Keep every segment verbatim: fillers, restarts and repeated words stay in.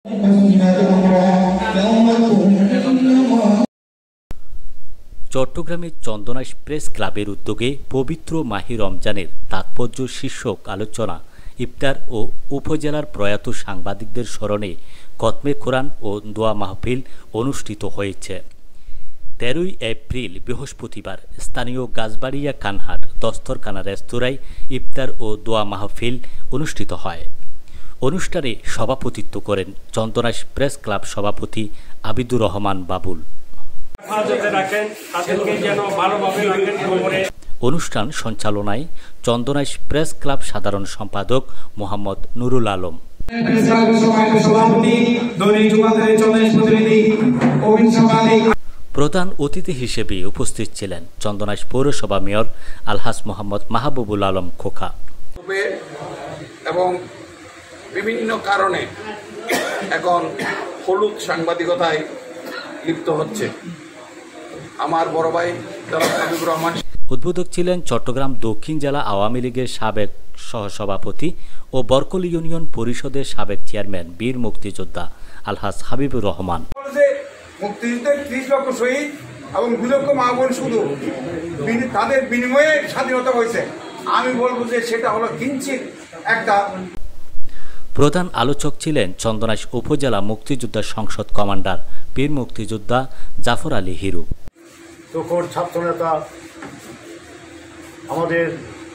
চট্টগ্রামের চন্দনাইশ প্রেস ক্লাবের উদ্যোগে পবিত্র মাহে রমজানের তাৎপর্য শীর্ষক আলোচনা ইফতার ও উপজেলার প্রয়াত সাংবাদিকদের স্মরণে খতমে কোরআন ও দোয়া মাহফিল অনুষ্ঠিত হয়েছে। তেরোই এপ্রিল বৃহস্পতিবার স্থানীয় গাছবাড়িয়া কানহাট দস্তরখানা রেস্তোরাঁয় ইফতার ও দোয়া মাহফিল অনুষ্ঠিত হয়। অনুষ্ঠানে সভাপতিত্ব করেন চন্দনাইশ প্রেস ক্লাব সভাপতি আবিদুর রহমান বাবুল। অনুষ্ঠান সঞ্চালনায় চন্দনাইশ প্রেস ক্লাব সাধারণ সম্পাদক মোহাম্মদ নুরুল আলম। প্রধান অতিথি হিসেবে উপস্থিত ছিলেন চন্দনাইশ পৌরসভা মেয়র আলহাজ মোহাম্মদ মাহবুবুল আলম খোকা। এবং বিভিন্ন কারণে এখন হলুদ সাংবাদিকতায় লিপ্ত হচ্ছে। আমার বড় ভাই হাবিবুর রহমান। উদ্বোধক ছিলেন চট্টগ্রাম দক্ষিণ জেলা আওয়ামী লীগের সাবেক সহসভাপতি ও বরকল ইউনিয়ন পরিষদের সাবেক চেয়ারম্যান বীর মুক্তিযোদ্ধা আলহাজ হাবিবুর রহমান। মুক্তিযুদ্ধের ত্রিশ লক্ষ শহীদ এবং দুই লক্ষ মা বোন শুধু তাদের বিনিময়ে স্বাধীনতা হয়েছে। আমি বলবো যে সেটা হলো কিঞ্চিত একটা। প্রধান আলোচক ছিলেন চন্দনাইশ উপজেলা মুক্তিযোদ্ধা সংসদ কমান্ডার বীর মুক্তিযোদ্ধা জাফর আলী হিরু। ছাত্রনেতা আমাদের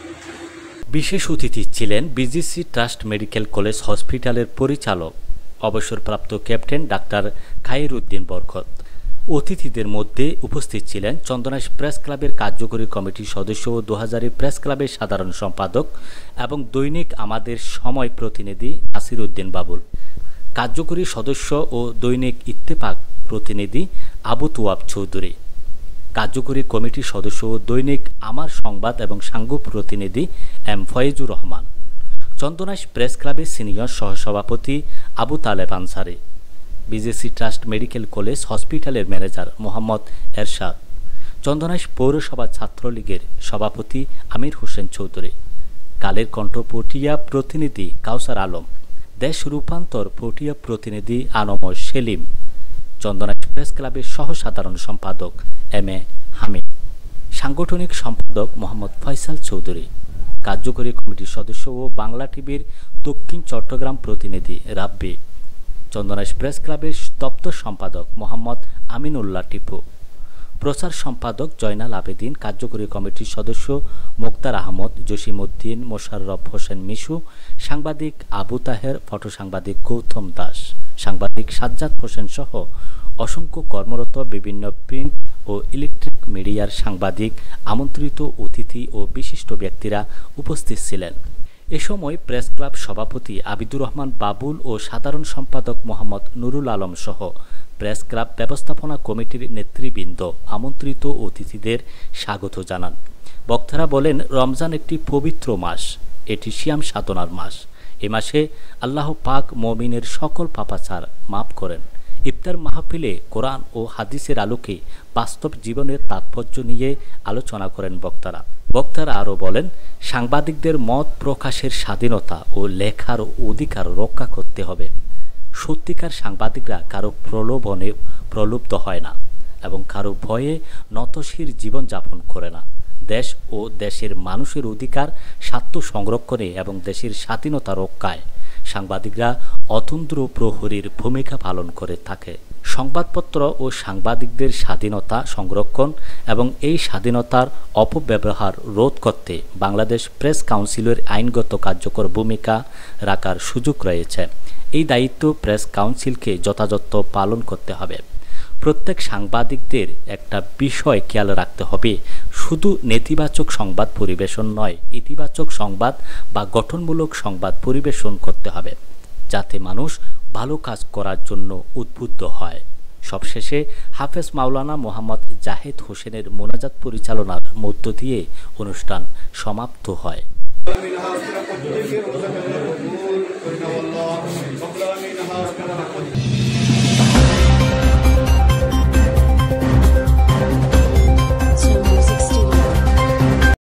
বিশেষ অতিথি ছিলেন বিজিসি ট্রাস্ট মেডিকেল কলেজ হসপিটালের পরিচালক অবসরপ্রাপ্ত ক্যাপ্টেন ডাক্তার খায়ের উদ্দিন বরকত। অতিথিদের মধ্যে উপস্থিত ছিলেন চন্দনাইশ প্রেস ক্লাবের কার্যকরী কমিটির সদস্য ও দু হাজার প্রেস ক্লাবের সাধারণ সম্পাদক এবং দৈনিক আমাদের সময় প্রতিনিধি নাসির উদ্দিন বাবুল, কার্যকরী সদস্য ও দৈনিক ইত্তেফাক প্রতিনিধি আবু তোয়াব চৌধুরী, কার্যকরী কমিটির সদস্য ও দৈনিক আমার সংবাদ এবং সাংঘ প্রতিনিধি এম ফয়েজুর রহমান, চন্দনাইশ প্রেস ক্লাবের সিনিয়র সহসভাপতি Abu Taleb Ansari, BGC trust medical college হসপিটালের ম্যানেজার মোহাম্মদ এরশাদ, চন্দনাইশ পৌরসভা ছাত্রলীগের সভাপতি আমির হোসেন চৌধুরী, কালের কণ্ঠ পটিয়া প্রতিনিধি কাউসার আলম, দেশ রূপান্তর পটিয়া প্রতিনিধি আনমর সেলিম, চন্দনাইশ প্রেস ক্লাবের সহ সাধারণ সম্পাদক এম এ হামিদ, সাংগঠনিক সম্পাদক মোহাম্মদ ফয়সাল চৌধুরী, কার্যকরী কমিটির সদস্য ও বাংলা টিভির দক্ষিণ চট্টগ্রাম প্রতিনিধি রাব্বি, চন্দনাইশ প্রেস ক্লাবের দপ্তর সম্পাদক মোহাম্মদ আমিনুল্লাহ টিপু, প্রচার সম্পাদক জয়নাল আবেদিন, কার্যকরী কমিটির সদস্য মোক্তার আহমদ, জসিমউদ্দিন, মোশাররফ হোসেন মিশু, সাংবাদিক আবু তাহের, ফটো সাংবাদিক গৌতম দাস, সাংবাদিক সাজ্জাদ হোসেন সহ অসংখ্য কর্মরত বিভিন্ন প্রিন্ট ও ইলেকট্রিক মিডিয়ার সাংবাদিক, আমন্ত্রিত অতিথি ও বিশিষ্ট ব্যক্তিরা উপস্থিত ছিলেন। এ সময় প্রেস ক্লাব সভাপতি আবিদুর রহমান বাবুল ও সাধারণ সম্পাদক মোহাম্মদ নুরুল আলম সহ প্রেস ক্লাব ব্যবস্থাপনা কমিটির নেতৃবৃন্দ আমন্ত্রিত অতিথিদের স্বাগত জানান। বক্তারা বলেন, রমজান একটি পবিত্র মাস, এটি সিয়াম সাধনার মাস। এ মাসে আল্লাহ পাক মুমিনের সকল পাপাচার মাফ করেন। ইফতার মাহফিলে কোরআন ও হাদিসের আলোকে বাস্তব জীবনের তাৎপর্য নিয়ে আলোচনা করেন বক্তারা। বক্তারা আরও বলেন, সাংবাদিকদের মত প্রকাশের স্বাধীনতা ও লেখার অধিকার রক্ষা করতে হবে। সত্যিকার সাংবাদিকরা কারো প্রলোভনে প্রলুব্ধ হয় না এবং কারো ভয়ে নতশির জীবনযাপন করে না। দেশ ও দেশের মানুষের অধিকার স্বার্থ সংরক্ষণে এবং দেশের স্বাধীনতা রক্ষায় সাংবাদিকরা অতন্দ্র প্রহরীর ভূমিকা পালন করে থাকে। সংবাদপত্র ও সাংবাদিকদের স্বাধীনতা সংরক্ষণ এবং এই স্বাধীনতার অপব্যবহার রোধ করতে বাংলাদেশ প্রেস কাউন্সিলের আইনগত কার্যকর ভূমিকা রাখার সুযোগ রয়েছে। এই দায়িত্ব প্রেস কাউন্সিলকে যথাযথ পালন করতে হবে। প্রত্যেক সাংবাদিকদের একটা বিষয় খেয়াল রাখতে হবে, শুধু নেতিবাচক সংবাদ পরিবেশন নয়, ইতিবাচক সংবাদ বা গঠনমূলক সংবাদ পরিবেশন করতে হবে, যাতে মানুষ ভালো কাজ করার জন্য উদ্বুদ্ধ হয়। সবশেষে হাফেজ মাওলানা মোহাম্মদ জাহেদ হোসেনের মোনাজাত পরিচালনার মধ্য দিয়ে অনুষ্ঠান সমাপ্ত হয়।